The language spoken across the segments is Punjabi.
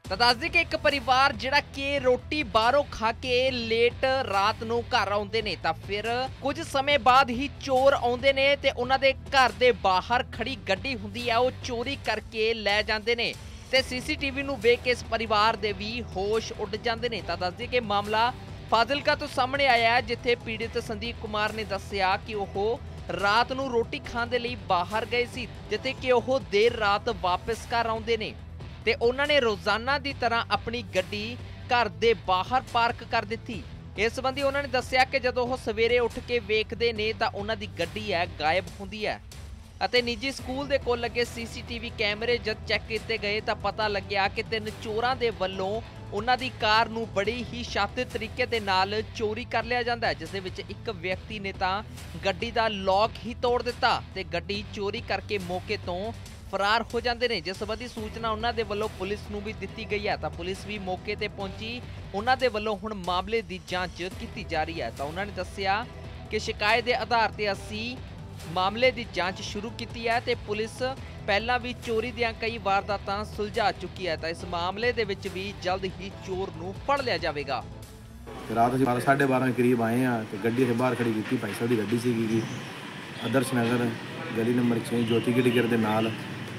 ਤਾਂ ਦੱਸਦੇ ਕਿ ਇੱਕ ਪਰਿਵਾਰ ਜਿਹੜਾ ਕਿ ਰੋਟੀ ਬਾਹਰੋਂ ਖਾ ਕੇ ਲੇਟ ਰਾਤ ਨੂੰ ਘਰ ਆਉਂਦੇ ਨੇ ਤਾਂ ਫਿਰ ਕੁਝ ਸਮੇਂ ਬਾਅਦ ਹੀ ਚੋਰ ਆਉਂਦੇ ਨੇ ਤੇ ਉਹਨਾਂ ਦੇ ਘਰ ਦੇ ਬਾਹਰ ਖੜੀ ਗੱਡੀ ਹੁੰਦੀ ਹੈ ਉਹ ਚੋਰੀ ਕਰਕੇ ਲੈ ਜਾਂਦੇ ਨੇ ਤੇ ਸੀਸੀਟੀਵੀ ਨੂੰ ਵੇਖ ਕੇ ਇਸ ਪਰਿਵਾਰ ਦੇ ਵੀ ਹੋਸ਼ ਉੱਡ ਜਾਂਦੇ ਨੇ। ਤਾਂ ਦੱਸਦੇ ਕਿ ਮਾਮਲਾ ਫਾਜ਼ਿਲਕਾ ਤੋਂ ਸਾਹਮਣੇ ਆਇਆ ਹੈ, ਜਿੱਥੇ ਪੀੜਿਤ ਸੰਦੀਪ ਕੁਮਾਰ ਨੇ ਦੱਸਿਆ ਕਿ ਉਹ ਰਾਤ ਨੂੰ ਰੋਟੀ ਖਾਣ ਦੇ ਲਈ ਬਾਹਰ ਗਏ ਸੀ, ਜਿੱਥੇ ਕਿ ਉਹ ਦੇਰ ਰਾਤ ਵਾਪਸ ਘਰ ਆਉਂਦੇ ਨੇ ਤੇ ਉਹਨਾਂ ਨੇ ਰੋਜ਼ਾਨਾ ਦੀ ਤਰ੍ਹਾਂ ਆਪਣੀ ਗੱਡੀ ਘਰ ਦੇ ਬਾਹਰ ਪਾਰਕ ਕਰ ਦਿੱਤੀ। ਇਸ ਸੰਬੰਧੀ ਉਹਨਾਂ ਨੇ ਦੱਸਿਆ ਕਿ ਜਦੋਂ ਉਹ ਸਵੇਰੇ ਉੱਠ ਕੇ ਵੇਖਦੇ ਨੇ ਤਾਂ ਉਹਨਾਂ ਦੀ ਗੱਡੀ ਹੈ ਗਾਇਬ ਹੁੰਦੀ ਹੈ ਅਤੇ ਨਿੱਜੀ ਸਕੂਲ ਦੇ ਕੋਲ ਲੱਗੇ ਸੀਸੀਟੀਵੀ ਕੈਮਰੇ ਜਦ ਚੈੱਕ ਕੀਤੇ ਗਏ ਤਾਂ ਪਤਾ ਲੱਗਿਆ ਕਿ 3 ਚੋਰਾਂ ਦੇ ਵੱਲੋਂ ਉਹਨਾਂ ਦੀ ਕਾਰ ਨੂੰ ਬੜੀ ਹੀ ਸ਼ਾਤਿਰ ਤਰੀਕੇ ਦੇ ਨਾਲ ਚੋਰੀ ਕਰ ਲਿਆ ਜਾਂਦਾ ਹੈ, ਜਿਸ ਦੇ ਵਿੱਚ ਇੱਕ ਵਿਅਕਤੀ ਨੇ ਤਾਂ ਗੱਡੀ ਦਾ ਲੌਕ ਹੀ ਤੋੜ ਦਿੱਤਾ ਤੇ ਗੱਡੀ ਚੋਰੀ ਕਰਕੇ ਮੌਕੇ ਤੋਂ ਫਰਾਰ ਹੋ ਜਾਂਦੇ ਨੇ। ਜਿਸ ਸੰਬੰਧੀ ਸੂਚਨਾ ਉਹਨਾਂ ਦੇ ਵੱਲੋਂ ਪੁਲਿਸ ਨੂੰ ਵੀ ਦਿੱਤੀ ਗਈ ਹੈ ਤਾਂ ਪੁਲਿਸ ਵੀ ਮੌਕੇ ਤੇ ਪਹੁੰਚੀ। ਉਹਨਾਂ ਦੇ ਵੱਲੋਂ ਹੁਣ ਮਾਮਲੇ ਦੀ ਜਾਂਚ ਕੀਤੀ ਜਾ ਰਹੀ ਹੈ। ਤਾਂ ਉਹਨਾਂ ਨੇ ਦੱਸਿਆ ਕਿ ਸ਼ਿਕਾਇਤ ਦੇ ਆਧਾਰ ਤੇ ਅਸੀਂ ਮਾਮਲੇ ਦੀ ਜਾਂਚ ਸ਼ੁਰੂ ਕੀਤੀ ਹੈ ਤੇ ਪੁਲਿਸ ਪਹਿਲਾਂ ਵੀ ਚੋਰੀ ਦੀਆਂ ਕਈ ਵਾਰਦਾਤਾਂ ਸੁਲਝਾ ਚੁੱਕੀ ਹੈ ਤਾਂ ਇਸ ਮਾਮਲੇ ਦੇ ਵਿੱਚ ਵੀ ਜਲਦ ਹੀ ਚੋਰ ਨੂੰ ਫੜ ਲਿਆ ਜਾਵੇਗਾ। ਰਾਤ ਅਸੀਂ 12:30 ਕਰੀਬ ਆਏ ਆ ਤੇ ਗੱਡੀ ਦੇ ਬਾਹਰ ਖੜੀ ਕੀਤੀ, ਭਾਈ ਸਾਹਿਬ ਦੀ ਗੱਡੀ ਸੀਗੀ ਆਦਰਸ਼ ਨਗਰ ਗਲੀ ਨੰਬਰ 6 ਜੋਤੀ ਗਿੜਗਰ ਦੇ ਨਾਲ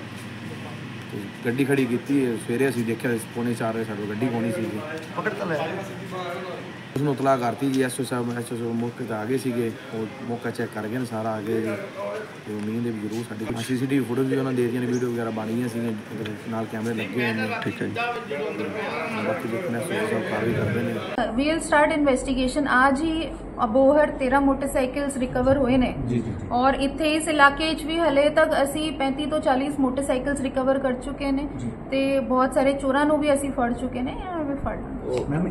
ਗੱਡੀ ਖੜੀ ਕੀਤੀ। ਸਵੇਰੇ ਅਸੀਂ ਦੇਖਿਆ 3:45 ਵਜੇ ਸਾਡੇ ਗੱਡੀ ਪਹੁੰਚੀ ਸੀਗੀ, ਪਕੜ ਤਾਂ ਲਿਆ ਉਸਨੂੰ ਇਤਲਾਹ ਕਰਤੀ ਜੀ। ਐਸਓ ਸਾਹਿਬ ਮੌਕੇ 'ਤੇ ਆ ਗਏ ਸੀਗੇ, ਉਹ ਮੌਕਾ ਚੈੱਕ ਕਰ ਗਏ ਨੇ ਸਾਰਾ ਆ ਗਏ ਜੀ ਤੇ ਉਮੀਦ ਹੈ ਵੀ ਜ਼ਰੂਰ ਸਾਡੀ ਸੀਸੀਟੀਵੀ ਫੁਟੇਜ ਵੀ ਉਹਨਾਂ ਦੇ ਦੀਆਂ ਨੇ, ਵੀਡੀਓ ਵਗੈਰਾ ਬਣ ਗਈਆਂ ਸੀਗੀਆਂ, ਨਾਲ ਕੈਮਰੇ ਲੱਗੇ ਹੋਏ ਨੇ। ਠੀਕ ਹੈ ਜੀ, ਬਾਕੀ ਦੇਖਣਾ ਸਭ ਕਾਰਵਾਈ ਕਰਦੇ ਨੇ। We will start investigation. आज ही ਅਬੋਹਰ 13 ਮੋਟਰਸਾਈਕਲਸ ਰਿਕਵਰ ਹੋਏ ਨੇ ਔਰ ਇੱਥੇ ਇਸ ਇਲਾਕੇ 'ਚ ਵੀ ਹਲੇ ਤੱਕ ਅਸੀਂ 35 ਤੋਂ 40 ਮੋਟਰਸਾਈਕਲਸ ਰਿਕਵਰ ਕਰ ਚੁੱਕੇ ਨੇ ਤੇ ਬਹੁਤ ਸਾਰੇ ਚੋਰਾਂ ਨੂੰ ਵੀ ਅਸੀਂ ਫੜ ਚੁੱਕੇ ਨੇ ਜਾਂ ਵੀ ਫੜ